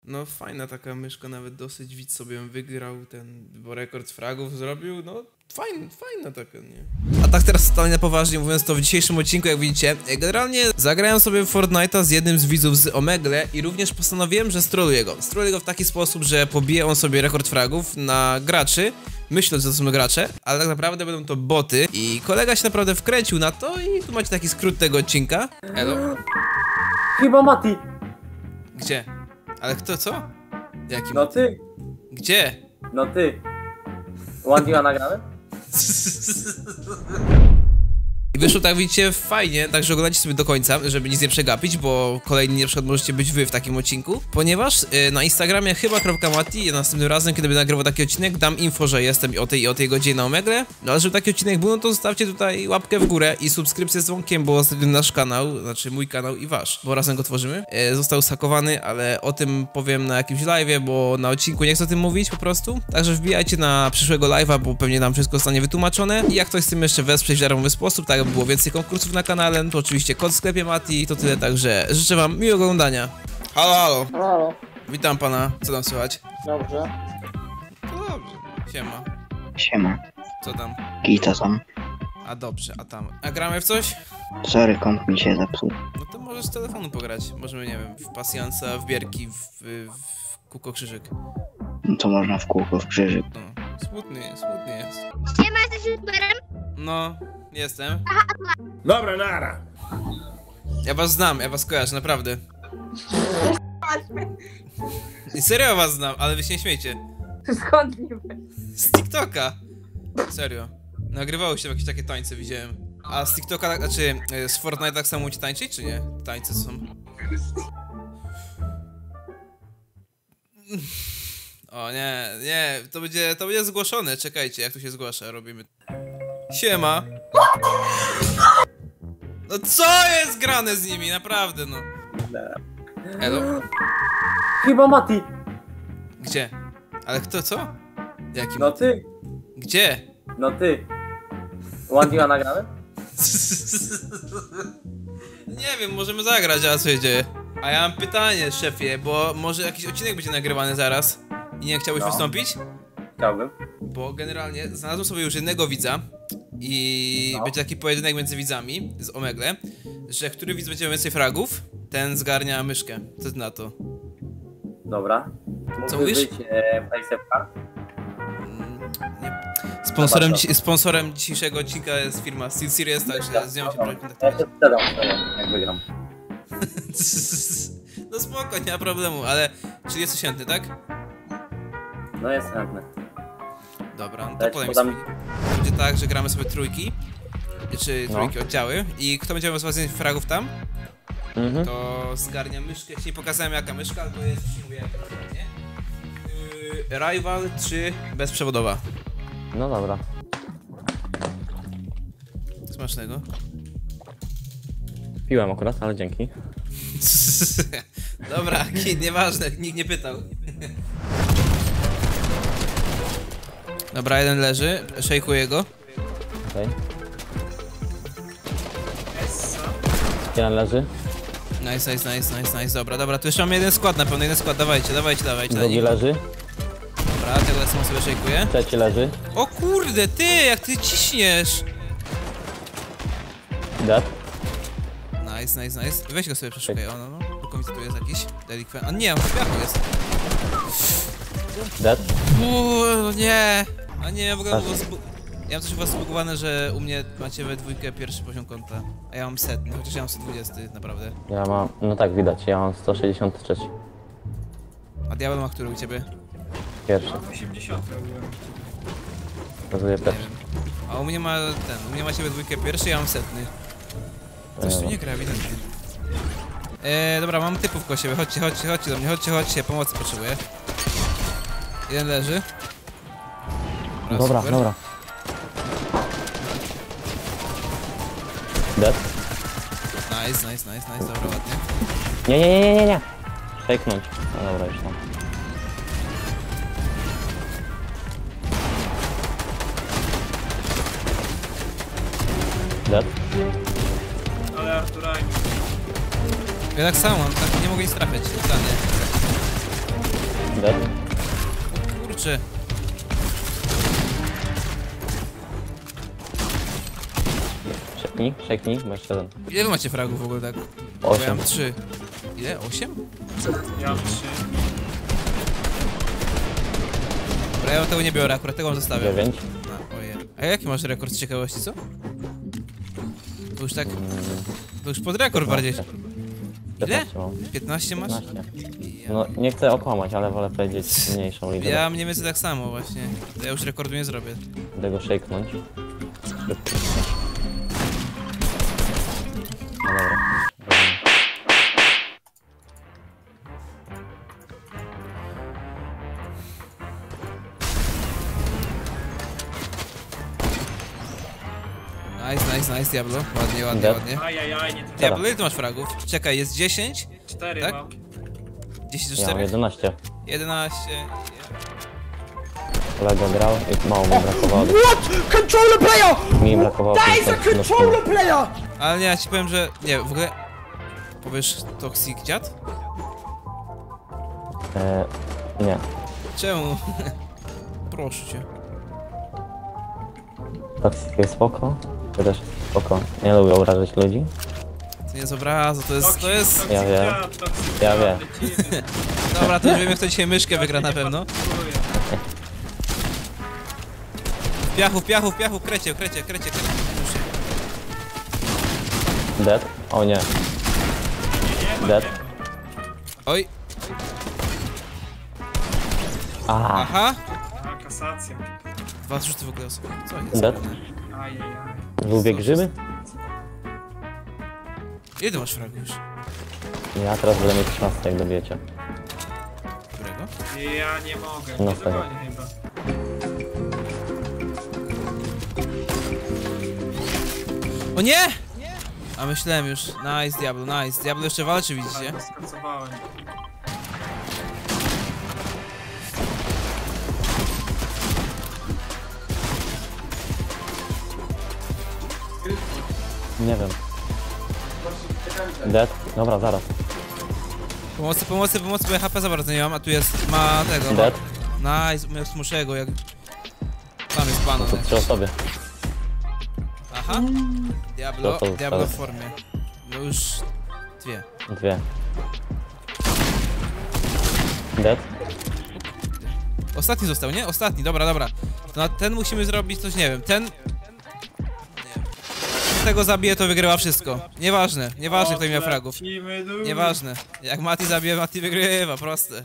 No fajna taka myszka, nawet dosyć widz sobie wygrał ten, bo rekord fragów zrobił, no fajna taka, nie? A tak teraz totalnie na poważnie mówiąc, to w dzisiejszym odcinku, jak widzicie, generalnie zagrałem sobie w Fortnite'a z jednym z widzów z Omegle i również postanowiłem, że stroluję go. Stroluję go w taki sposób, że pobije on sobie rekord fragów na graczy, myśląc, że to są gracze, ale tak naprawdę będą to boty i kolega się naprawdę wkręcił na to i tu macie taki skrót tego odcinka. Elo? Chyba Mati. Gdzie? Ale kto, co? Jaki? No ty. Gdzie? No ty. One nagrałem? I wyszło, tak widzicie, fajnie, także oglądajcie sobie do końca, żeby nic nie przegapić, bo kolejny na przykład możecie być wy w takim odcinku, ponieważ na Instagramie chyba.mati, ja następnym razem, kiedy będę nagrywał taki odcinek, dam info, że jestem o tej godzinie na Omegle, no ale żeby taki odcinek był, no to zostawcie tutaj łapkę w górę i subskrypcję z dzwonkiem, bo ostatnio nasz kanał, znaczy mój kanał i wasz, bo razem go tworzymy, został zhakowany, ale o tym powiem na jakimś live'ie, bo na odcinku nie chcę o tym mówić po prostu, także wbijajcie na przyszłego live'a, bo pewnie tam wszystko zostanie wytłumaczone i jak ktoś z tym jeszcze wesprzeć w darmowy sposób, tak było więcej konkursów na kanale, no to oczywiście kod w sklepie Mati i to tyle, także życzę wam miłego oglądania. Halo, halo. Halo. Witam pana, co tam słychać? Dobrze. No dobrze, siema. Siema, Co tam? Gita tam. A dobrze, a tam. A gramy w coś? Sorry, komp mi się zepsuł. No to możesz z telefonu pograć, możemy, nie wiem, w pasjansa, w bierki, w kółko krzyżyk. No to można w kółko, w krzyżyk. No, smutny jest. Siema, jesteś youtuberem? No, jestem. Dobra, nara. Ja was kojarzę, naprawdę. I serio was znam, ale wy się nie śmiejcie. Skąd niby? Z TikToka. Serio. Nagrywało się jakieś takie tańce, widziałem. A z TikToka, znaczy z Fortnite tak samo ci tańczyć, czy nie? Tańce są. O nie, to będzie zgłoszone, czekajcie, jak to się zgłasza, robimy. Siema. No co jest grane z nimi, naprawdę, no. Elo? Chyba Mati. Gdzie? Ale kto, co? Jaki? No ty. Gdzie? No ty. One nagrałem? Nie wiem, możemy zagrać, a co się dzieje? A ja mam pytanie, szefie, bo może jakiś odcinek będzie nagrywany zaraz i nie chciałbyś wystąpić? Chciałbym. Bo generalnie znalazłem sobie już jednego widza i będzie taki pojedynek między widzami z Omegle, że który widz będzie miał więcej fragów, ten zgarnia myszkę. Co ty na to? Dobra. Co Mógłby mówisz? być PaySafeCard? Nie. Sponsorem dzisiejszego odcinka jest firma SteelSeries, także z nią się proszę Ja kontaktować. się sprzedam, jak wygram. No spoko, nie ma problemu, ale czyli jesteś chętny, tak? No jest chętny. Dobra, no Ja to ci podaj mi podam- swój. Będzie tak, że gramy sobie trójki, czy trójki oddziały i kto będzie miał z was więcej fragów tam, to zgarnia myszkę. Ci nie pokazałem jaka myszka, ale to jest, mówię, nie? Rival 3 bezprzewodowa. No dobra. Smacznego. Piłem akurat, ale dzięki. Dobra, nieważne, nikt nie pytał. Dobra, jeden leży, szejkuję go. Okej. Jeden leży. Nice, dobra, tu jeszcze mam jeden skład, na pewno jeden skład, dawajcie. Drugi leży. Dobra, tego samo sobie szejkuję. Trzeci leży. O kurde, ty, jak ty ciśniesz! Dead. Nice. Weź go sobie przeszukaj, no. Tylko mi tu jest jakiś delikwent. A nie, on w piachu jest. Dead. Nie! A nie, w ogóle ja mam coś u was zbugowane, że u mnie macie we dwójkę pierwszy poziom konta. A ja mam setny, chociaż ja mam 120, naprawdę. Ja mam, no tak widać, ja mam 163. A diabeł ma który u ciebie? Pierwszy. 80 robiłem. Pokazuję Nie pierwszy. wiem. A u mnie ma u mnie macie we dwójkę pierwszy, ja mam setny. Coś tu nie gra, ewidentnie. Dobra, mam typów koło siebie, chodźcie do mnie, chodźcie, pomocy potrzebuję. Jeden leży. Dobra. Dead. Nice, dobra, ładnie. Nie. Fejknąć. No dobra, już tam. Dead. Ale Artura Ja tak samo mam, tak nie mogę nic trafiać, totalnie. Dead. Kurczę. Szeknij, masz 7. Ile wy macie fragów w ogóle tak? Bo ja 8. mam 3. Ile? 8? Ja mam 3. Dobra, ja tego nie biorę, akurat tego zostawiam. 9. Ojej. A jaki masz rekord z ciekawości, co? To już tak... To już pod rekord bardziej. Ile? 15 mam. 15 masz? 15. No nie chcę okłamać, ale wolę powiedzieć mniejszą liczbę. Ja mniej więcej tak samo właśnie. To ja już rekordu nie zrobię. Będę go shakenąć. No dobra. Nice, Diablo. Ładnie, Dead. ładnie. Ajajaj, nie trafię. Diablo, ile ty masz fragów? Czekaj, jest 10? 4 Tak? mam. 10 do Ja mam 4? 11. 11. Kolega grał i mało mi brakowało. What? Controller player! Mi brakowało That is a 500 do controller player! Ale nie, ja ci powiem, że... Nie, w ogóle... Powiesz Toxic Dziad? Nie. Czemu? Proszę cię. Toxic jest spoko. To też jest spoko. Nie lubię obrażać ludzi. To nie jest obrazu, to jest... Ja wiem. Ja wiem. Dobra, to już wiemy, kto dzisiaj myszkę wygra na pewno. W piachu, krecie. Dead? O nie. Dead? Oj, Aha. aha. A, kasacja. 2 rzuty w ogóle osoby. Co jest? Dead? Ajajaj. Lubię grzyby? Ile ty masz fragów już? Ja teraz będę mieć 13, jak dowiecie. Którego? Ja nie mogę. No, Nie z tego. dogonię chyba. O nie! A myślałem już. Nice, Diablo, nice. Diablo jeszcze walczy, widzicie? Ale skacowałem. Nie wiem. Dead? Dobra, zaraz. Pomocy, bo ja HP za bardzo nie mam, a tu jest, ma tego. Dead? Nice, muszę go, jak... Tam jest banan. To 3 osoby. Aha. Diablo, To Diablo w wcale. formie. No już... 2. 2. Dead? Ostatni został, nie? Ostatni, dobra. To na ten musimy zrobić coś, nie wiem, ten... Nie wiem. Tego zabije, to wygrywa wszystko. Nieważne, kto miał fragów. Lecimy dół. Nieważne. Jak Mati zabije, Mati wygrywa, proste.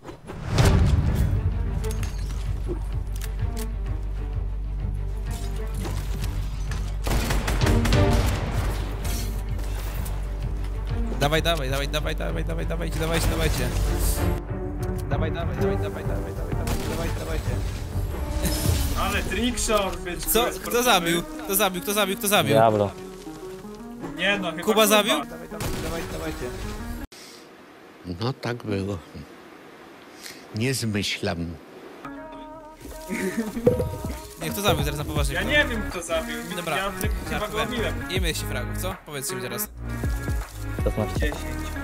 Dawajcie. Dawajcie. Ale trickshot, bitch. Co? Kto zabił? Kto zabił? Diablo. Nie no, chyba Kuba zabił? Dawajcie. No tak było. Nie zmyślam. Nie, kto zabił teraz na poważnie? Ja nie wiem kto zabił. Dobra, Ja chyba go obiłem. Ile mieliście fragów, co? Powiedzcie mi teraz. 16. 10.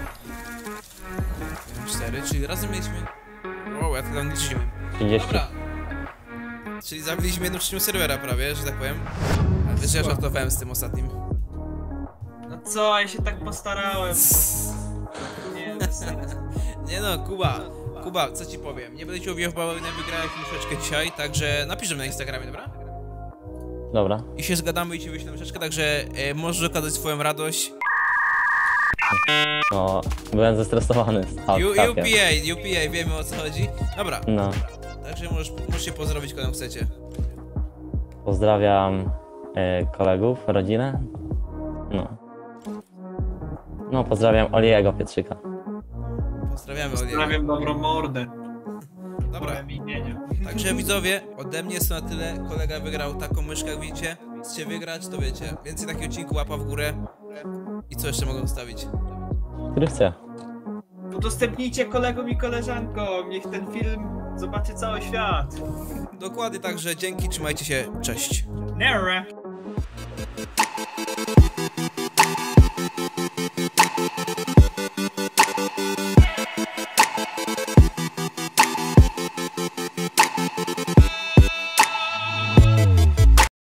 4, czyli razem mieliśmy... Wow, ja tyle liczyłem. 30. Dobra. Czyli zabiliśmy 1/3 serwera prawie, że tak powiem. Ale wiesz, że ja żartowałem z tym ostatnim. No co, ja się tak postarałem. Nie, bez sensu. Nie no, Kuba, co ci powiem? Nie będę ci owijał w bawełnę, wygrałem myszeczkę dzisiaj, także napisz na Instagramie, dobra? Dobra. I się zgadamy i ci wyślę myszeczkę, także możesz okazać swoją radość. No, byłem zestresowany. UPA, wiemy o co chodzi. Dobra, No. także możesz się pozdrowić, kogo chcecie. Pozdrawiam kolegów, rodzinę. No. No, pozdrawiam Oliego Pietrzyka. Pozdrawiamy Oliego. Pozdrawiam dobrą mordę. Dobra, Moje imienia. także widzowie, ode mnie jest to na tyle. Kolega wygrał taką myszkę, jak widzicie. Chcecie wygrać, to wiecie. Więcej takich odcinków, łapa w górę. I co jeszcze mogą zostawić? Który chce. Udostępnijcie kolegom i koleżankom. Niech ten film zobaczy cały świat. Dokładnie, także dzięki, trzymajcie się, cześć. Nara.